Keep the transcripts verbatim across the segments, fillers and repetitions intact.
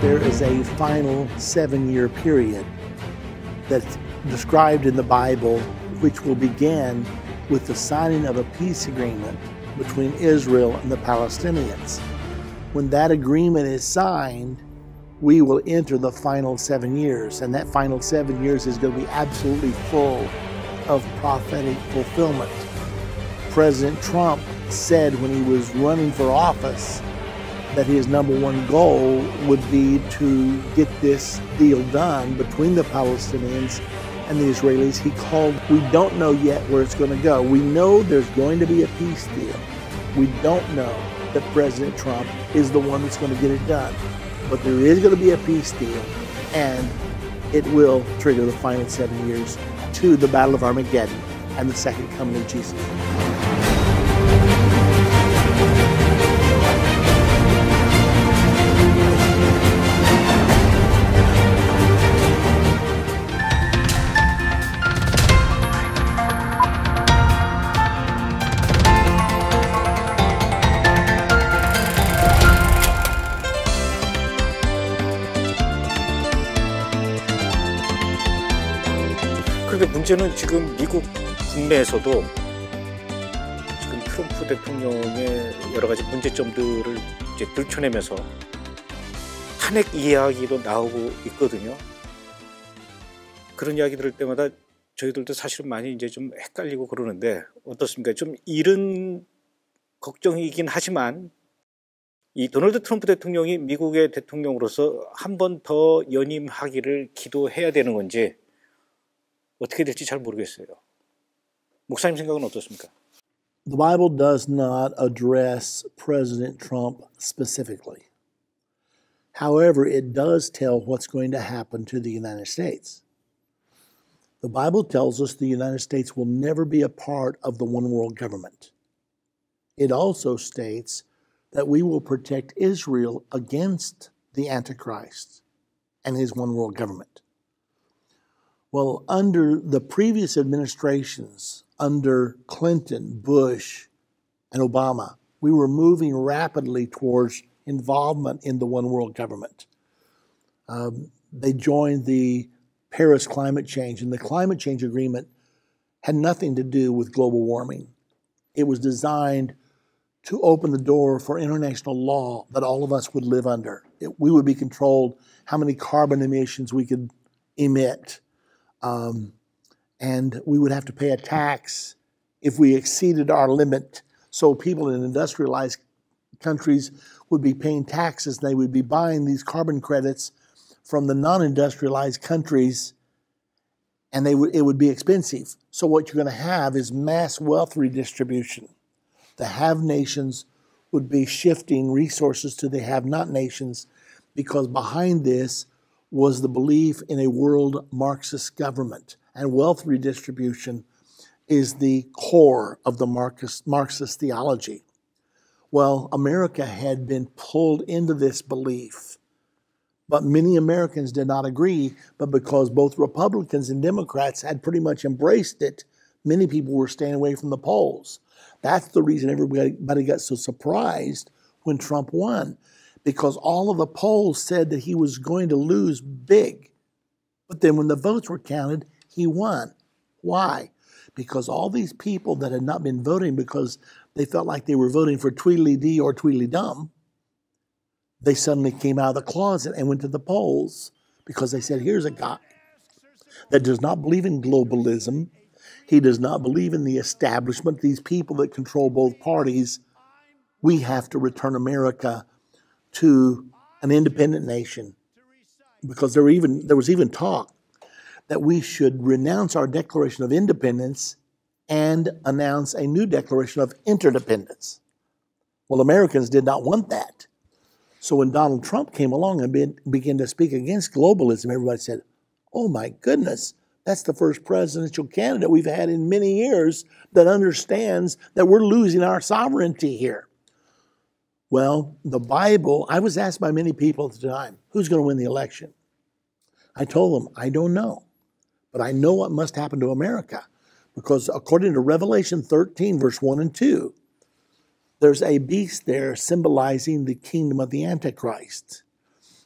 there is a final seven-year period that's described in the Bible, which will begin with the signing of a peace agreement between Israel and the Palestinians. When that agreement is signed, we will enter the final seven years, and that final seven years is going to be absolutely full of prophetic fulfillment. President Trump said when he was running for office that his number one goal would be to get this deal done between the Palestinians and the Israelis. He called, we don't know yet where it's going to go. We know there's going to be a peace deal. We don't know that President Trump is the one that's going to get it done. But there is going to be a peace deal, and it will trigger the final seven years to the Battle of Armageddon and the second coming of Jesus. 그런데 문제는 지금 미국 국내에서도 지금 트럼프 대통령의 여러 가지 문제점들을 이제 들춰내면서 탄핵 이야기도 나오고 있거든요. 그런 이야기 들을 때마다 저희들도 사실은 많이 이제 좀 헷갈리고 그러는데 어떻습니까? 좀 이른 걱정이긴 하지만 이 도널드 트럼프 대통령이 미국의 대통령으로서 한 번 더 연임하기를 기도해야 되는 건지 어떻게 될지 잘 모르겠어요. 목사님 생각은 어떻습니까? The Bible does not address President Trump specifically. However, it does tell what's going to happen to the United States. The Bible tells us the United States will never be a part of the one world government. It also states that we will protect Israel against the Antichrist and his one world government. Well, under the previous administrations, under Clinton, Bush, and Obama, we were moving rapidly towards involvement in the one world government. Um, they joined the Paris climate change, and the climate change agreement had nothing to do with global warming. It was designed to open the door for international law that all of us would live under. It, we would be controlled how many carbon emissions we could emit. Um, and we would have to pay a tax if we exceeded our limit. So people in industrialized countries would be paying taxes, and they would be buying these carbon credits from the non-industrialized countries, and they would, it would be expensive. So what you're going to have is mass wealth redistribution. The have nations would be shifting resources to the have-not nations, because behind this was the belief in a world Marxist government. And wealth redistribution is the core of the Marxist, Marxist theology. Well, America had been pulled into this belief, but many Americans did not agree. But because both Republicans and Democrats had pretty much embraced it, many people were staying away from the polls. That's the reason everybody got so surprised when Trump won, because all of the polls said that he was going to lose big. But then when the votes were counted, he won. Why? Because all these people that had not been voting because they felt like they were voting for Tweedledee or Tweedledum, they suddenly came out of the closet and went to the polls because they said, here's a guy that does not believe in globalism. He does not believe in the establishment, these people that control both parties. We have to return America to an independent nation, because there were even there was even talk that we should renounce our Declaration of Independence and announce a new Declaration of Interdependence. Well, Americans did not want that. So when Donald Trump came along and be, began to speak against globalism, everybody said, oh my goodness, that's the first presidential candidate we've had in many years that understands that we're losing our sovereignty here. Well, the Bible, I was asked by many people at the time, who's going to win the election? I told them, I don't know. But I know what must happen to America. Because according to Revelation thirteen, verse one and two, there's a beast there symbolizing the kingdom of the Antichrist.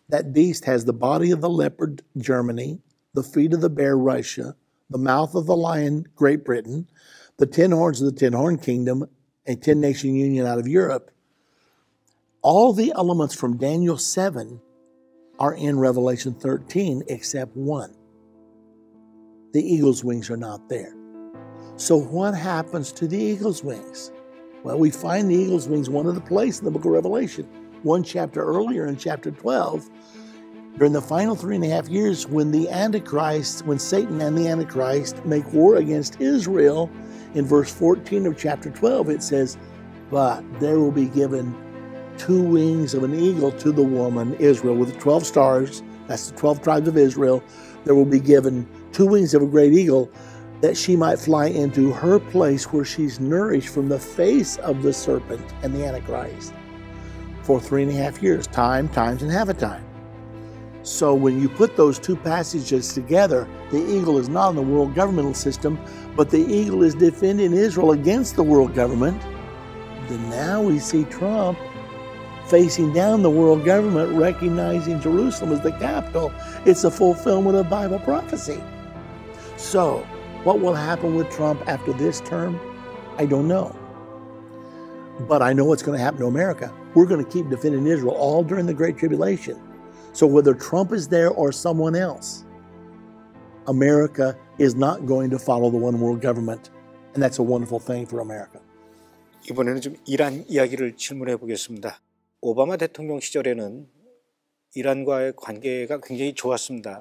That beast has the body of the leopard, Germany, the feet of the bear, Russia, the mouth of the lion, Great Britain, the ten horns of the ten horn kingdom, a ten nation union out of Europe. All the elements from Daniel seven are in Revelation thirteen except one. The eagle's wings are not there. So what happens to the eagle's wings? Well, we find the eagle's wings one other place in the book of Revelation. One chapter earlier in chapter twelve, during the final three and a half years when the Antichrist, when Satan and the Antichrist make war against Israel, in verse fourteen of chapter twelve, it says, but there will be given two wings of an eagle to the woman, Israel, with the twelve stars. That's the twelve tribes of Israel. There will be given two wings of a great eagle that she might fly into her place where she's nourished from the face of the serpent and the Antichrist for three and a half years, time, times, and half a time. So when you put those two passages together, the eagle is not in the world governmental system, but the eagle is defending Israel against the world government. Then now we see Trump facing down the world government, recognizing Jerusalem as the capital. It's a fulfillment of Bible prophecy. So what will happen with Trump after this term? I don't know. But I know what's going to happen to America. We're going to keep defending Israel all during the Great Tribulation. So whether Trump is there or someone else, America is not going to follow the one world government. And that's a wonderful thing for America. 이번에는 좀 이란 이야기를 질문해 보겠습니다. 오바마 대통령 시절에는 이란과의 관계가 굉장히 좋았습니다.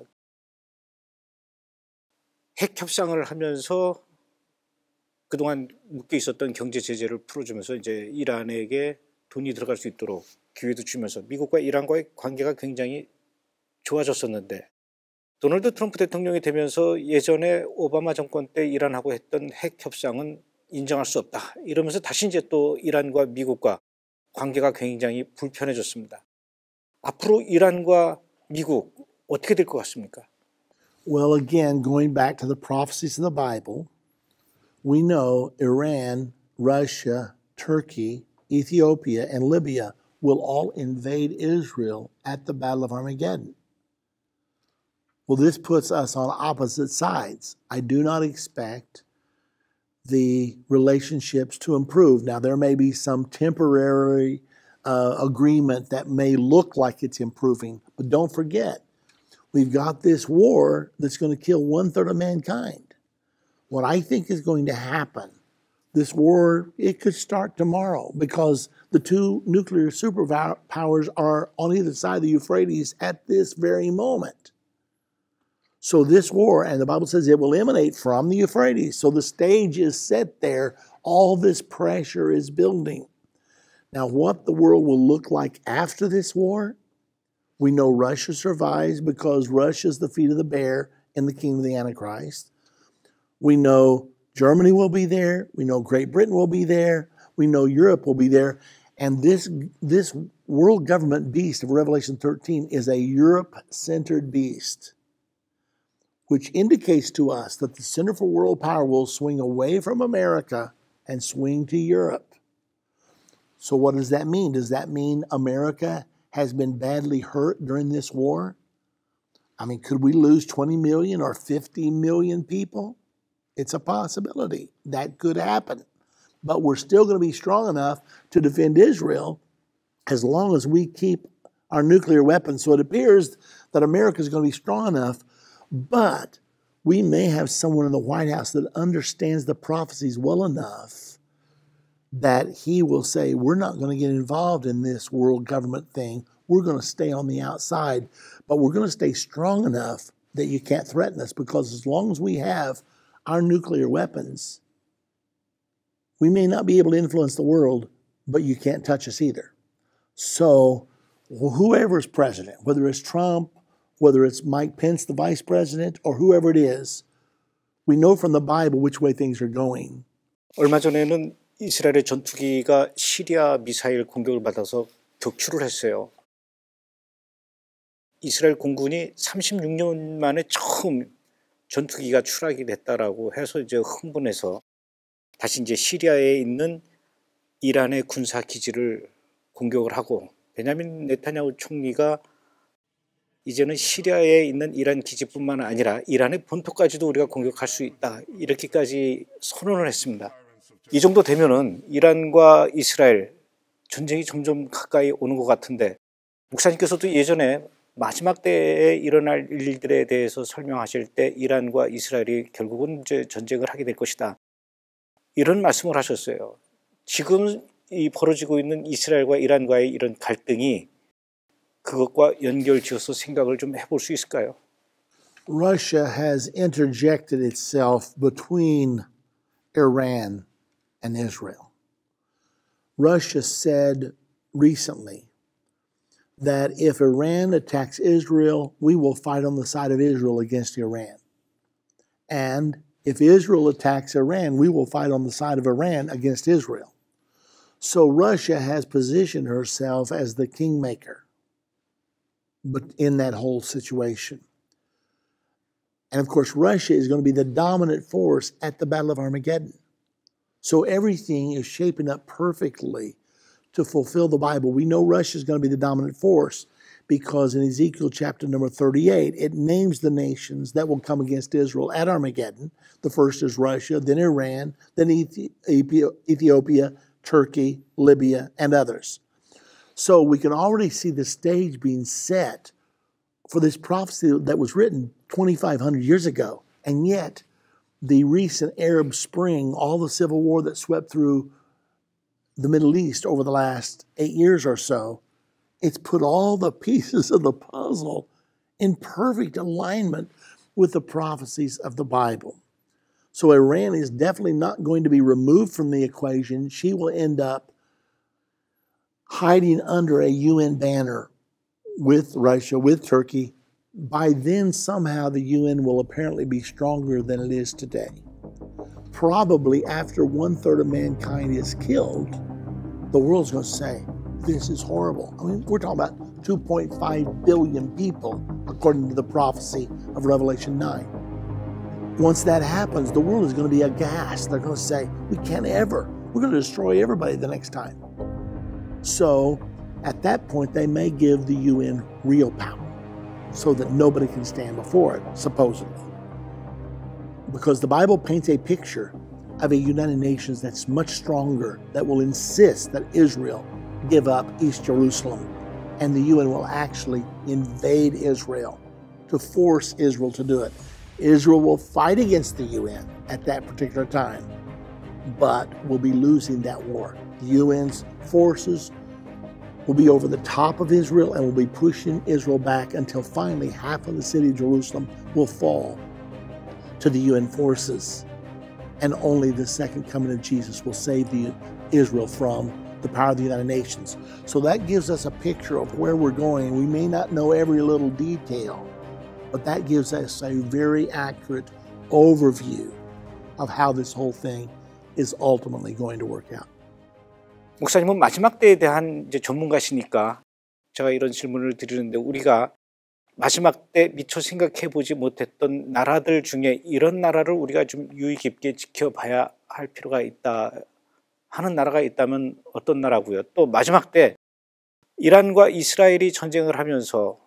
핵 협상을 하면서 그동안 묶여 있었던 경제 제재를 풀어주면서 이제 이란에게 돈이 들어갈 수 있도록 기회도 주면서 미국과 이란과의 관계가 굉장히 좋아졌었는데 도널드 트럼프 대통령이 되면서 예전에 오바마 정권 때 이란하고 했던 핵 협상은 인정할 수 없다. 이러면서 다시 이제 또 이란과 미국과 관계가 굉장히 불편해졌습니다. 앞으로 이란과 미국 어떻게 될 것 같습니까? Well, again, going back to the prophecies of the Bible, we know Iran, Russia, Turkey, Ethiopia, and Libya will all invade Israel at the Battle of Armageddon. Well, this puts us on opposite sides. I do not expect the relationships to improve. Now, there may be some temporary uh, agreement that may look like it's improving, but don't forget, we've got this war that's going to kill one third of mankind. What I think is going to happen, this war, it could start tomorrow because the two nuclear superpowers are on either side of the Euphrates at this very moment. So this war, and the Bible says it will emanate from the Euphrates. So the stage is set there. All this pressure is building. Now, what the world will look like after this war, we know Russia survives because Russia is the feet of the bear in the kingdom of the Antichrist. We know Germany will be there. We know Great Britain will be there. We know Europe will be there. And this, this world government beast of Revelation thirteen is a Europe-centered beast, which indicates to us that the center for world power will swing away from America and swing to Europe. So what does that mean? Does that mean America has been badly hurt during this war? I mean, could we lose twenty million or fifty million people? It's a possibility. That could happen. But we're still going to be strong enough to defend Israel as long as we keep our nuclear weapons. So it appears that America is going to be strong enough, but we may have someone in the White House that understands the prophecies well enough that he will say, we're not going to get involved in this world government thing. We're going to stay on the outside, but we're going to stay strong enough that you can't threaten us, because as long as we have our nuclear weapons, we may not be able to influence the world, but you can't touch us either. So whoever's president, whether it's Trump, whether it's Mike Pence, the vice president, or whoever it is, we know from the Bible which way things are going. 얼마 전에는 이스라엘의 전투기가 시리아 미사일 공격을 받아서 격추를 했어요. 이스라엘 공군이 삼십육 년 만에 처음 전투기가 추락이 됐다라고 해서 이제 흥분해서 다시 이제 시리아에 있는 이란의 군사 기지를 공격을 하고, 베냐민 네타냐후 총리가 이제는 시리아에 있는 이란 기지뿐만 아니라 이란의 본토까지도 우리가 공격할 수 있다. 이렇게까지 선언을 했습니다. 이 정도 되면은 이란과 이스라엘 전쟁이 점점 가까이 오는 것 같은데 목사님께서도 예전에 마지막 때에 일어날 일들에 대해서 설명하실 때 이란과 이스라엘이 결국은 이제 전쟁을 하게 될 것이다. 이런 말씀을 하셨어요. 지금 이 벌어지고 있는 이스라엘과 이란과의 이런 갈등이 그것과 연결지어서 생각을 좀 해볼 수 있을까요? Russia has interjected itself between Iran and Israel. Russia said recently that if Iran attacks Israel, we will fight on the side of Israel against Iran. And if Israel attacks Iran, we will fight on the side of Iran against Israel. So Russia has positioned herself as the kingmaker but in that whole situation. And of course, Russia is going to be the dominant force at the Battle of Armageddon. So everything is shaping up perfectly to fulfill the Bible. We know Russia is going to be the dominant force because in Ezekiel chapter number thirty-eight, it names the nations that will come against Israel at Armageddon. The first is Russia, then Iran, then Ethiopia, Turkey, Libya, and others. So we can already see the stage being set for this prophecy that was written twenty-five hundred years ago. And yet, the recent Arab Spring, all the civil war that swept through the Middle East over the last eight years or so, it's put all the pieces of the puzzle in perfect alignment with the prophecies of the Bible. So Iran is definitely not going to be removed from the equation. She will end up hiding under a U N banner with Russia, with Turkey. By then, somehow the U N will apparently be stronger than it is today. Probably after one-third of mankind is killed, the world's going to say, this is horrible. I mean, we're talking about two point five billion people, according to the prophecy of Revelation nine. Once that happens, the world is going to be aghast. They're going to say, we can't ever. We're going to destroy everybody the next time. So at that point, they may give the U N real power so that nobody can stand before it, supposedly. Because the Bible paints a picture of a United Nations that's much stronger, that will insist that Israel give up East Jerusalem, and the U N will actually invade Israel to force Israel to do it. Israel will fight against the U N at that particular time, but will be losing that war. The U N's forces will be over the top of Israel and will be pushing Israel back until finally half of the city of Jerusalem will fall to the U N forces. And only the second coming of Jesus will save the, Israel from the power of the United Nations. So that gives us a picture of where we're going. We may not know every little detail, but that gives us a very accurate overview of how this whole thing is ultimately going to work out. 목사님은 마지막 때에 대한 이제 전문가시니까 제가 이런 질문을 드리는데 우리가 마지막 때 미처 생각해 보지 못했던 나라들 중에 이런 나라를 우리가 좀 유의 깊게 지켜봐야 할 필요가 있다 하는 나라가 있다면 어떤 나라고요? 또 마지막 때 이란과 이스라엘이 전쟁을 하면서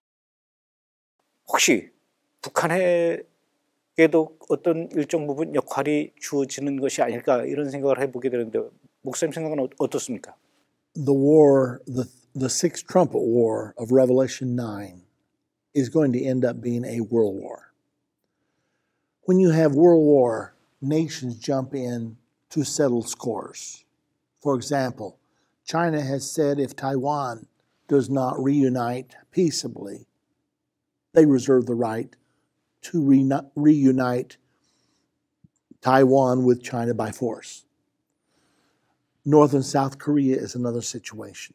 혹시 북한에게도 어떤 일정 부분 역할이 주어지는 것이 아닐까 이런 생각을 해보게 되는데 목사님 생각은 어떻습니까? The war, the, the sixth trumpet war of Revelation nine is going to end up being a world war. When you have world war, nations jump in to settle scores. For example, China has said if Taiwan does not reunite peaceably, they reserve the right to re reunite Taiwan with China by force. North and South Korea is another situation.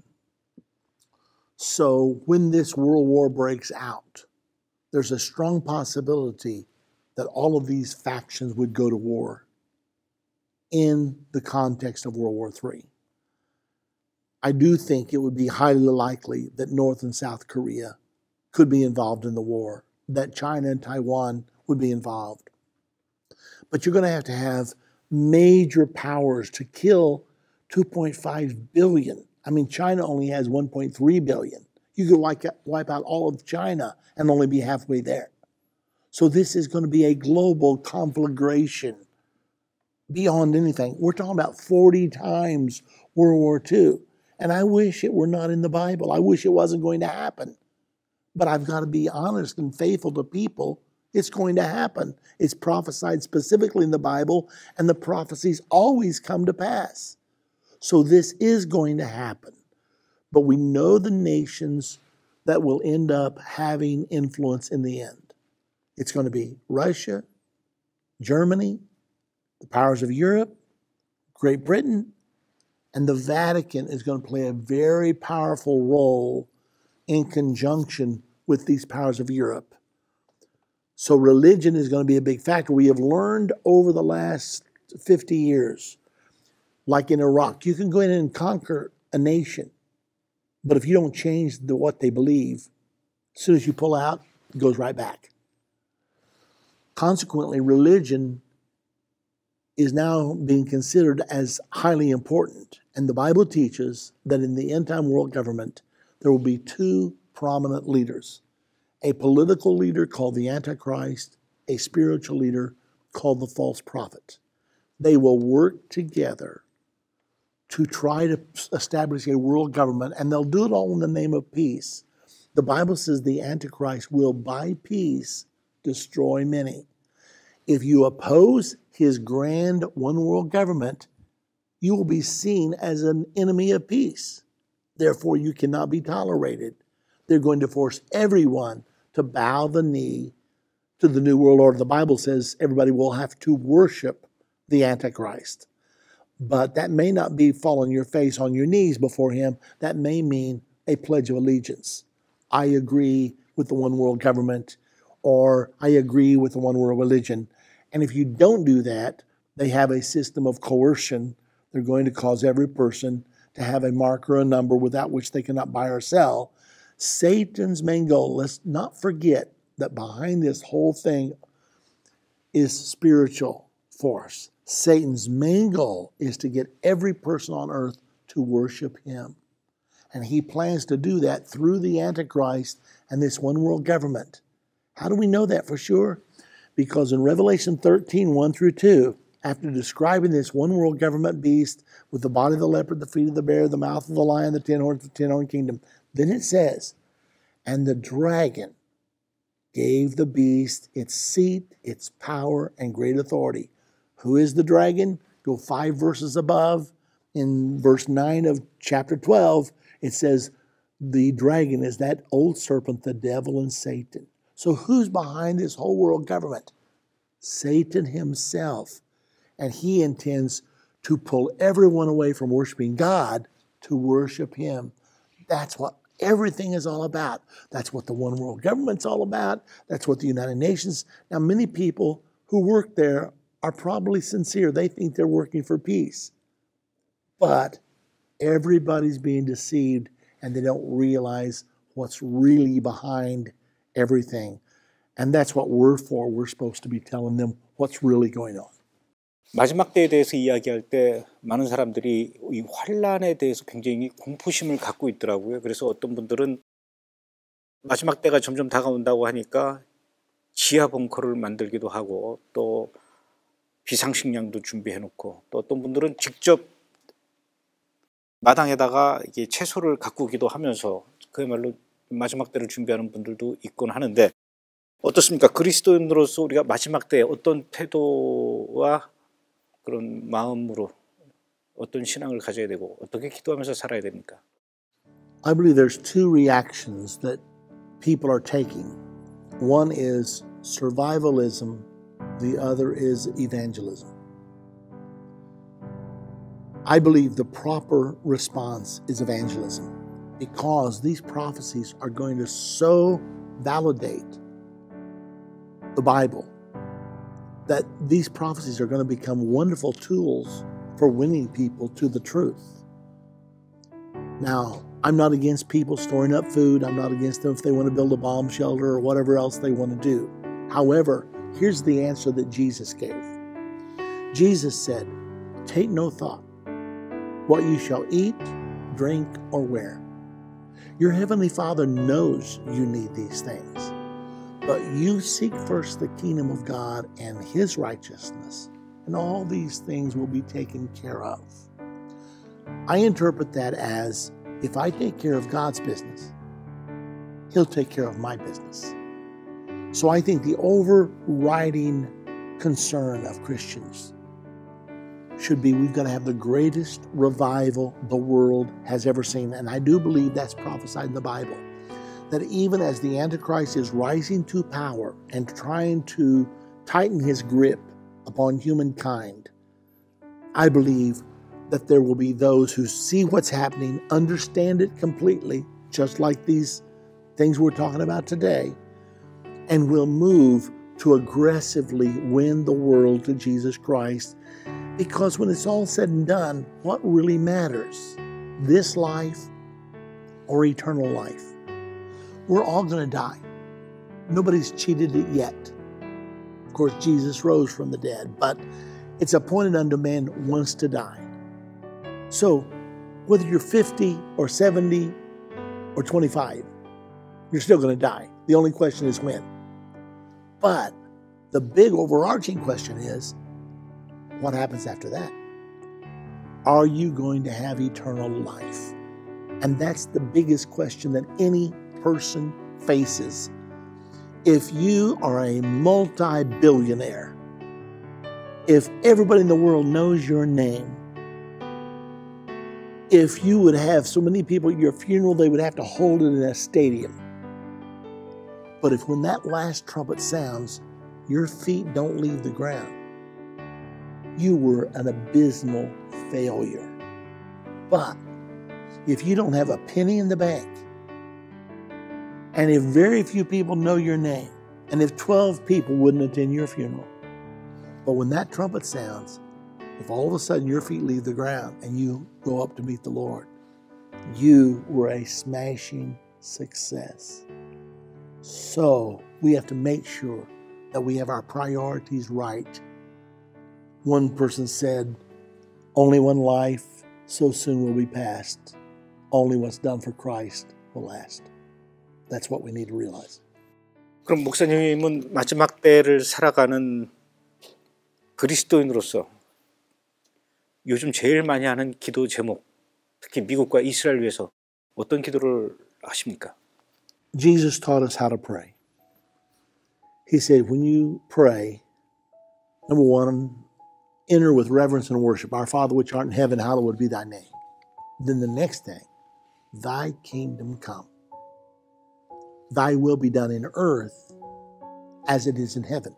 So when this world war breaks out, there's a strong possibility that all of these factions would go to war in the context of World War Three. I do think it would be highly likely that North and South Korea could be involved in the war, that China and Taiwan would be involved. But you're going to have to have major powers to kill two point five billion. I mean, China only has one point three billion. You could wipe out, wipe out all of China and only be halfway there. So this is going to be a global conflagration beyond anything. We're talking about forty times World War Two. And I wish it were not in the Bible. I wish it wasn't going to happen. But I've got to be honest and faithful to people. It's going to happen. It's prophesied specifically in the Bible, and the prophecies always come to pass. So this is going to happen. But we know the nations that will end up having influence in the end. It's going to be Russia, Germany, the powers of Europe, Great Britain, and the Vatican is going to play a very powerful role in conjunction with these powers of Europe. So religion is going to be a big factor. We have learned over the last fifty years, like in Iraq, you can go in and conquer a nation, but if you don't change the, what they believe, as soon as you pull out, it goes right back. Consequently, religion is now being considered as highly important. And the Bible teaches that in the end-time world government, there will be two prominent leaders. A political leader called the Antichrist, a spiritual leader called the false prophet. They will work together to try to establish a world government, and they'll do it all in the name of peace. The Bible says the Antichrist will, by peace, destroy many. If you oppose his grand one world government, you will be seen as an enemy of peace. Therefore, you cannot be tolerated. They're going to force everyone to bow the knee to the New World Order. The Bible says everybody will have to worship the Antichrist. But that may not be fall on your face, on your knees before him. That may mean a pledge of allegiance. I agree with the one world government, or I agree with the one world religion. And if you don't do that, they have a system of coercion. They're going to cause every person to have a mark or a number without which they cannot buy or sell. Satan's main goal, let's not forget that behind this whole thing is spiritual force. Satan's main goal is to get every person on earth to worship him. And he plans to do that through the Antichrist and this one world government. How do we know that for sure? Because in Revelation thirteen, one through two, after describing this one world government beast with the body of the leopard, the feet of the bear, the mouth of the lion, the ten horns, the ten horn kingdom, then it says, and the dragon gave the beast its seat, its power, and great authority. Who is the dragon? Go five verses above. In verse nine of chapter twelve, it says, the dragon is that old serpent, the devil and Satan. So who's behind this whole world government? Satan himself. And he intends to pull everyone away from worshiping God to worship him. That's what everything is all about. That's what the one world government's all about. That's what the United Nations. Now, many people who work there are probably sincere. They think they're working for peace. But everybody's being deceived, and they don't realize what's really behind everything. And that's what we're for. We're supposed to be telling them what's really going on. 마지막 때에 대해서 이야기할 때 많은 사람들이 이 환란에 대해서 굉장히 공포심을 갖고 있더라고요. 그래서 어떤 분들은 마지막 때가 점점 다가온다고 하니까 지하 벙커를 만들기도 하고 또 비상식량도 준비해놓고 또 어떤 분들은 직접 마당에다가 이게 채소를 가꾸기도 하면서 그야말로 마지막 때를 준비하는 분들도 있곤 하는데 어떻습니까? 그리스도인으로서 우리가 마지막 때에 어떤 태도와 그런 마음으로 어떤 신앙을 가져야 되고 어떻게 기도하면서 살아야 됩니까? I believe there's two reactions that people are taking. One is survivalism, the other is evangelism. I believe the proper response is evangelism because these prophecies are going to so validate the Bible that these prophecies are going to become wonderful tools for winning people to the truth. Now, I'm not against people storing up food. I'm not against them if they want to build a bomb shelter or whatever else they want to do. However, here's the answer that Jesus gave. Jesus said, take no thought what you shall eat, drink, or wear. Your Heavenly Father knows you need these things. But you seek first the kingdom of God and His righteousness, and all these things will be taken care of. I interpret that as, if I take care of God's business, He'll take care of my business. So I think the overriding concern of Christians should be, we've got to have the greatest revival the world has ever seen. And I do believe that's prophesied in the Bible, that even as the Antichrist is rising to power and trying to tighten his grip upon humankind, I believe that there will be those who see what's happening, understand it completely, just like these things we're talking about today, and will move to aggressively win the world to Jesus Christ. Because when it's all said and done, what really matters? This life or eternal life? We're all going to die. Nobody's cheated it yet. Of course, Jesus rose from the dead, but it's appointed unto man once to die. So, whether you're fifty or seventy or twenty-five, you're still going to die. The only question is when. But the big overarching question is, what happens after that? Are you going to have eternal life? And that's the biggest question that any person faces. If you are a multi-billionaire, if everybody in the world knows your name, if you would have so many people at your funeral, they would have to hold it in a stadium. But if when that last trumpet sounds, your feet don't leave the ground, you were an abysmal failure. But if you don't have a penny in the bank, and if very few people know your name, and if twelve people wouldn't attend your funeral, but when that trumpet sounds, if all of a sudden your feet leave the ground and you go up to meet the Lord, you were a smashing success. So we have to make sure that we have our priorities right. One person said, only one life so soon will be passed. Only what's done for Christ will last. That's what we need to realize. 그럼 목사님은 마지막 때를 살아가는 그리스도인으로서 요즘 제일 많이 하는 기도 제목, 특히 미국과 이스라엘 위해서 어떤 기도를 하십니까? Jesus taught us how to pray. He said, when you pray, number one, enter with reverence and worship. Our Father which art in heaven, hallowed be thy name. Then the next thing, thy kingdom come. Thy will be done in earth as it is in heaven.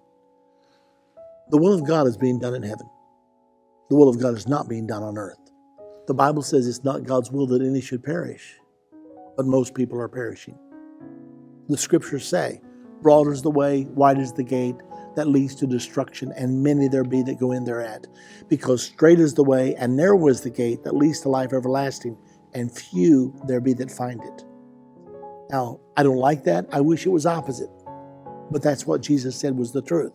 The will of God is being done in heaven. The will of God is not being done on earth. The Bible says it's not God's will that any should perish, but most people are perishing. The scriptures say, broad is the way, wide is the gate that leads to destruction, and many there be that go in thereat. Because straight is the way, and narrow is the gate that leads to life everlasting, and few there be that find it. Now, I don't like that. I wish it was opposite. But that's what Jesus said was the truth.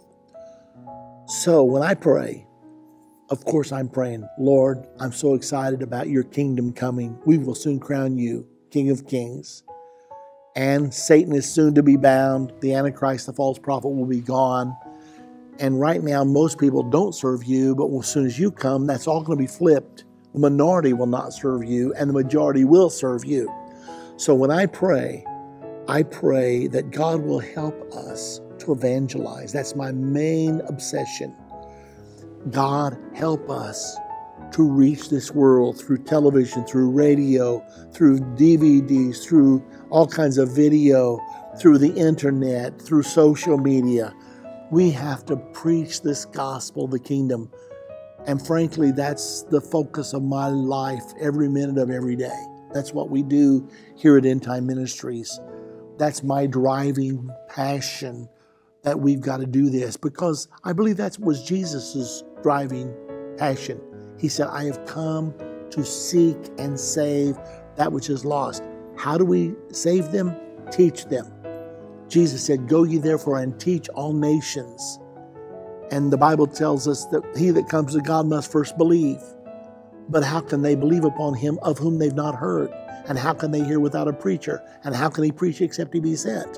So when I pray, of course I'm praying, Lord, I'm so excited about your kingdom coming. We will soon crown you King of Kings. And Satan is soon to be bound. The Antichrist, the false prophet, will be gone. And right now, most people don't serve you, but as soon as you come, that's all going to be flipped. The minority will not serve you, and the majority will serve you. So when I pray, I pray that God will help us to evangelize. That's my main obsession. God, help us to reach this world through television, through radio, through D V Ds, through all kinds of video, through the internet, through social media. We have to preach this gospel, the kingdom. And frankly, that's the focus of my life every minute of every day. That's what we do here at End Time Ministries. That's my driving passion, that we've got to do this, because I believe that was Jesus's driving passion. He said, I have come to seek and save that which is lost. How do we save them? Teach them. Jesus said, go ye therefore and teach all nations. And the Bible tells us that he that comes to God must first believe. But how can they believe upon him of whom they've not heard? And how can they hear without a preacher? And how can he preach except he be sent?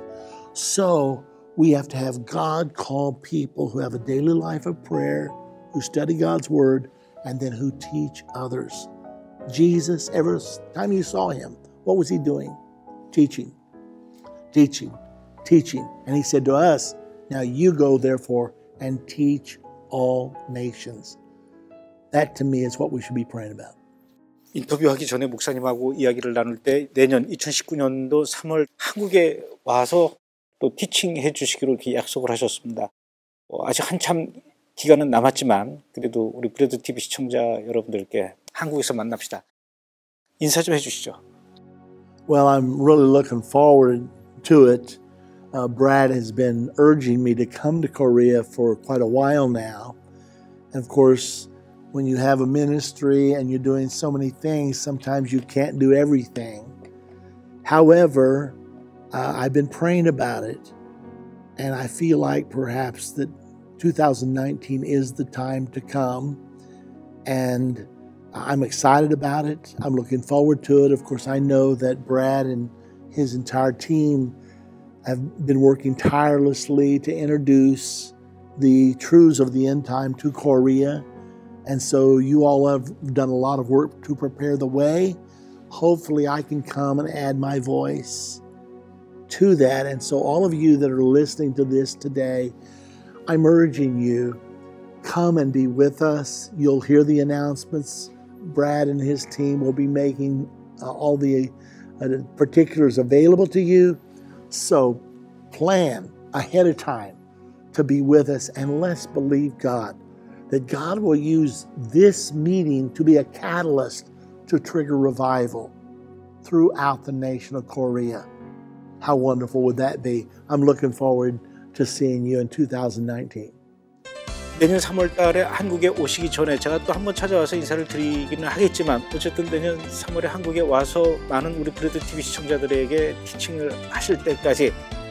So we have to have God-called people who have a daily life of prayer, who study God's word, and then who teach others. Jesus, every time you saw him, what was he doing? Teaching, teaching, teaching. And he said to us, now you go therefore and teach all nations. That to me is what we should be praying about. 인터뷰하기 전에 목사님하고 이야기를 나눌 때 내년 이천십구 년도 삼월 한국에 와서 또 티칭해 주시기로 이렇게 약속을 하셨습니다. 어, 아직 한참 기간은 남았지만 그래도 우리 브레드 티비 시청자 여러분들께 한국에서 만납시다. 인사 좀 해주시죠. Well, I'm really looking forward to it. Uh, Brad has been urging me to come to Korea for quite a while now. And of course, when you have a ministry and you're doing so many things, sometimes you can't do everything. However, uh, I've been praying about it, and I feel like perhaps that two thousand nineteen is the time to come, and I'm excited about it. I'm looking forward to it. Of course, I know that Brad and his entire team have been working tirelessly to introduce the truths of the end time to Korea. And so you all have done a lot of work to prepare the way. Hopefully I can come and add my voice to that. And so all of you that are listening to this today, I'm urging you, come and be with us. You'll hear the announcements. Brad and his team will be making uh, all the uh, particulars available to you. So plan ahead of time to be with us, and let's believe God that God will use this meeting to be a catalyst to trigger revival throughout the nation of Korea. How wonderful would that be? I'm looking forward to seeing you in two thousand nineteen. 내년 삼월 달에 한국에 오시기 전에 제가 또 한번 찾아와서 인사를 드리기는 하겠지만 어쨌든 내년 삼월에 한국에 와서 많은 우리 브레드 티비 시청자들에게 티칭을 하실 때까지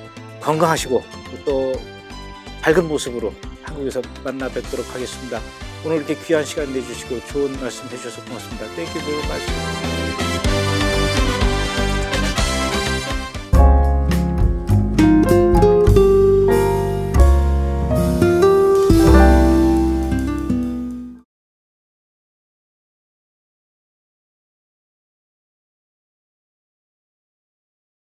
건강하시고 또 밝은 모습으로 한국에서 만나 뵙도록 하겠습니다. 오늘 이렇게 귀한 시간 내주시고 좋은 말씀 해주셔서 고맙습니다. Thank you very much.